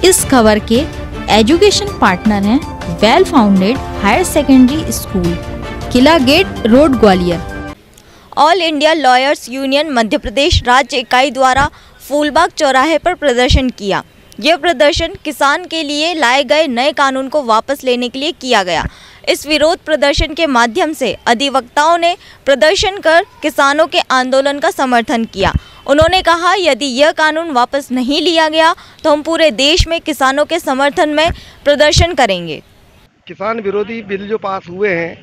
इस खबर के एजुकेशन पार्टनर हैं well founded higher secondary school, किला gate road, Gwalior. All India lawyers union Madhya Pradesh राज्य इकाई द्वारा फूलबाग चौराहे पर प्रदर्शन किया। यह प्रदर्शन किसान के लिए लाए गए नए कानून को वापस लेने के लिए किया गया। इस विरोध प्रदर्शन के माध्यम से अधिवक्ताओं ने प्रदर्शन कर किसानों के आंदोलन का समर्थन किया। उन्होंने कहा, यदि यह कानून वापस नहीं लिया गया तो हम पूरे देश में किसानों के समर्थन में प्रदर्शन करेंगे। किसान विरोधी बिल जो पास हुए हैं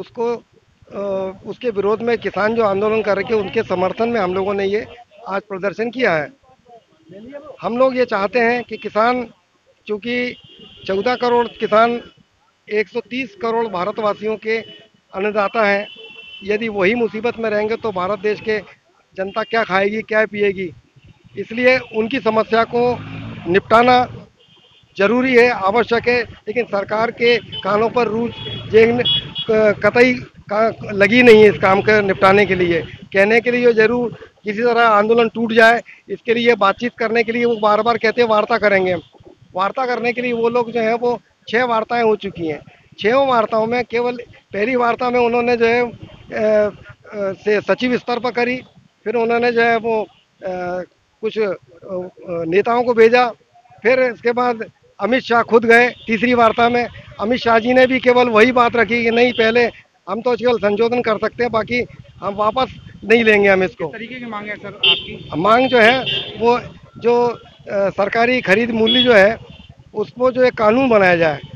उसके विरोध में किसान जो आंदोलन कर रहे हैं उनके समर्थन में हम लोगों ने ये आज प्रदर्शन किया है। हम लोग ये चाहते हैं कि किसान, चूँकि 14 करोड़ किसान 130 करोड़ भारतवासियों के अन्नदाता हैं, यदि वही मुसीबत में रहेंगे तो भारत देश के जनता क्या खाएगी, क्या पिएगी। इसलिए उनकी समस्या को निपटाना जरूरी है, आवश्यक है, लेकिन सरकार के कानों पर रूज कतई लगी नहीं है इस काम के निपटाने के लिए। कहने के लिए जरूर किसी तरह आंदोलन टूट जाए, इसके लिए बातचीत करने के लिए वो बार बार कहते हैं वार्ता करेंगे। वार्ता करने के लिए वो लोग जो है वो 6 वार्ताएं हो चुकी हैं। 6 वार्ताओं में केवल पहली वार्ता में उन्होंने जो है से सचिव स्तर पर करी, फिर उन्होंने जो है वो कुछ नेताओं को भेजा, फिर इसके बाद अमित शाह खुद गए। तीसरी वार्ता में अमित शाह जी ने भी केवल वही बात रखी कि नहीं, पहले हम तो केवल संशोधन कर सकते हैं, बाकी हम वापस नहीं लेंगे हम इसको। किस तरीके की मांग है सर आपकी? मांग जो है वो जो सरकारी खरीद मूल्य जो है उसको जो एक कानून बनाया जाए